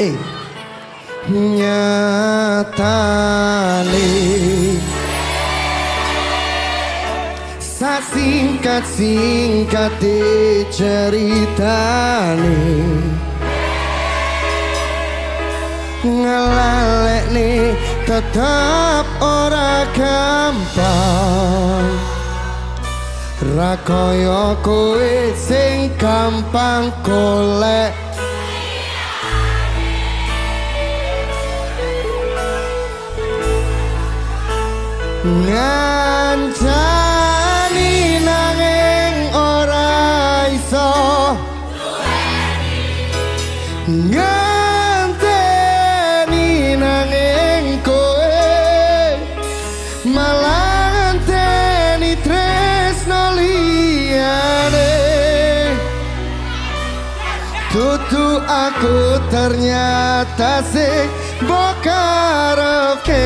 Eh nyatane sasingkat-singkat ceritane ngelalekne tetap ora gampang ra kaya kowe sing gampang golek ngancani nanging ora iso nganteni nanging kowe malah nganteni tresno liyane tutu aku ternyata sing mbok karepke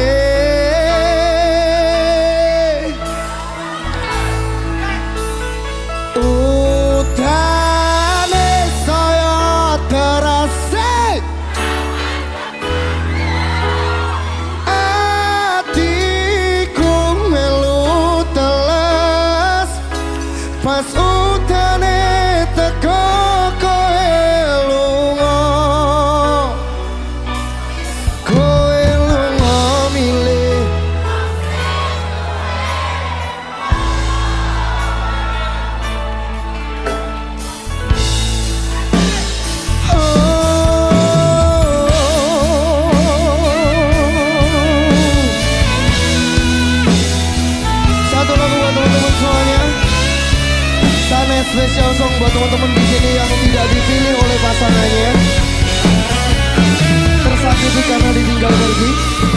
pas utane teko kowe lunga milih satu lagu buat teman-teman semuanya. Spesial song buat teman-teman di sini yang tidak dipilih oleh pasangannya, tersakiti karena ditinggal pergi.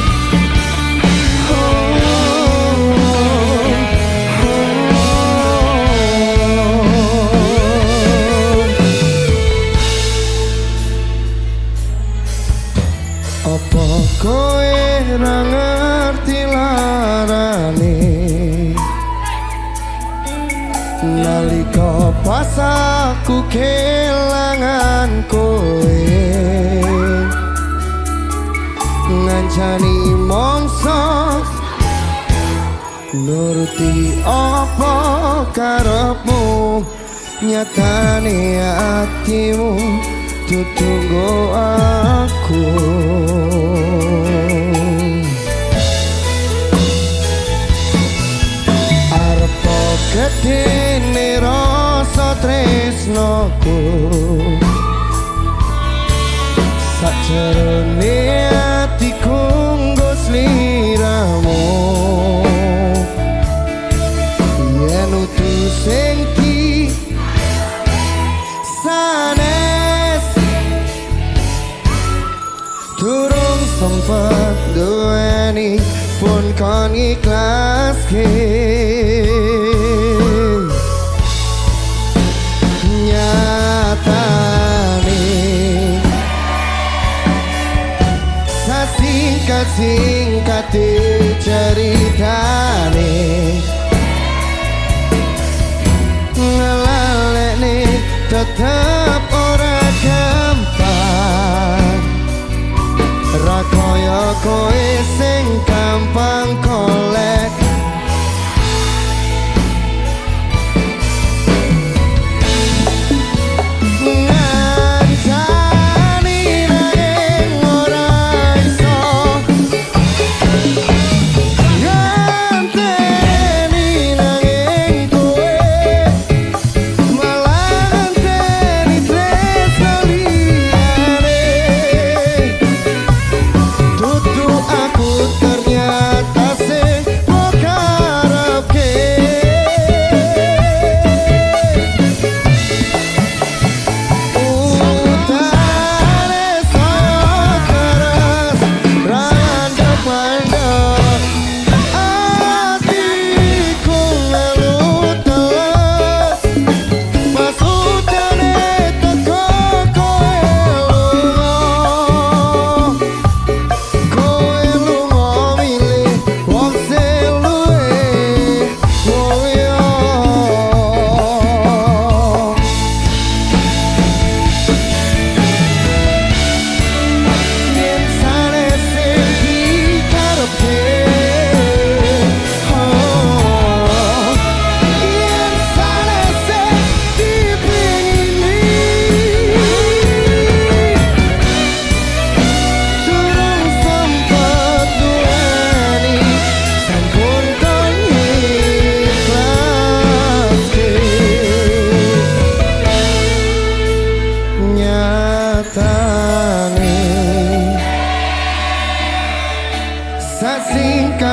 Apa kowe ra ngerti larane nalika pas aku kelangan kowe ngancani mongso nuruti apa karepmu nyatane atimu tutunggo aku arep gedene rasa tresnoku sajerone atiku nggo sliramu yen utus sing ki sanes durung sempet duweni pun kon ikhlaske singkat ceritane ngelalekne tetep ora gampang ra kaya kowe sing gampang golek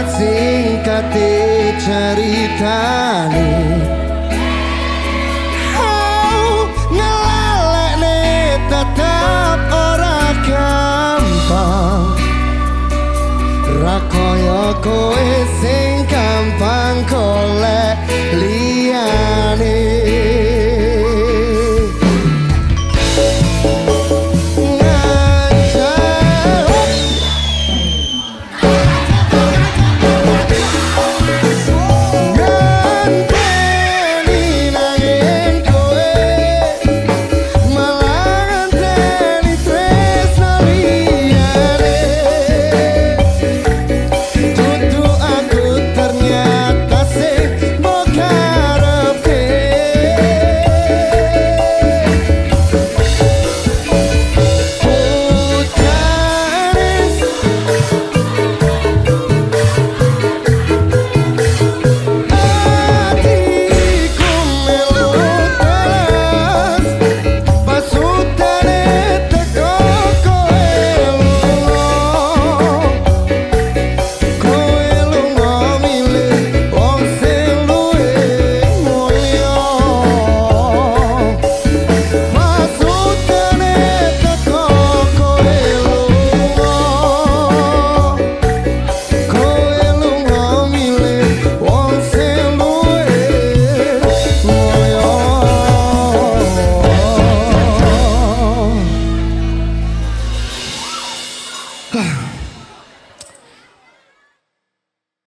singkat ceritane ngelalekne tetap ora gampang ra kaya kowe sing gampang golek liyane.